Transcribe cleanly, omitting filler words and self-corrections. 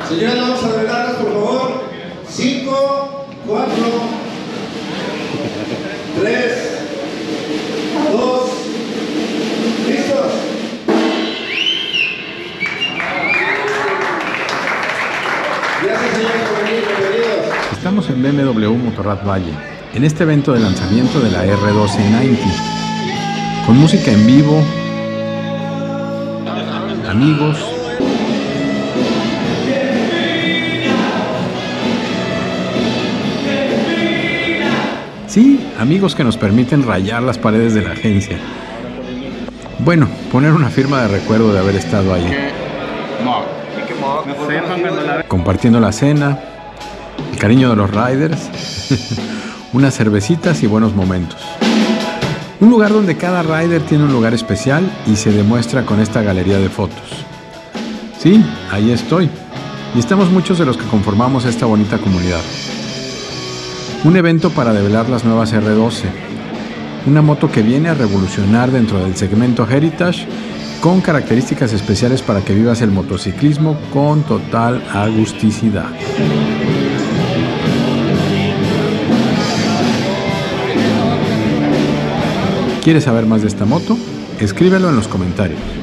Señores, vamos a revelarlas, por favor. 5, 4, 3, 2, ¿listos? Gracias, señores, por venir, bienvenidos. Estamos en BMW Motorrad Valle, en este evento de lanzamiento de la R1290, con música en vivo, amigos, sí, amigos que nos permiten rayar las paredes de la agencia. Bueno, poner una firma de recuerdo de haber estado ahí, compartiendo la cena, el cariño de los riders, unas cervecitas y buenos momentos. Un lugar donde cada rider tiene un lugar especial y se demuestra con esta galería de fotos. Sí, ahí estoy. Y estamos muchos de los que conformamos esta bonita comunidad. Un evento para develar las nuevas R12. Una moto que viene a revolucionar dentro del segmento Heritage, con características especiales para que vivas el motociclismo con total agusticidad. ¿Quieres saber más de esta moto? Escríbelo en los comentarios.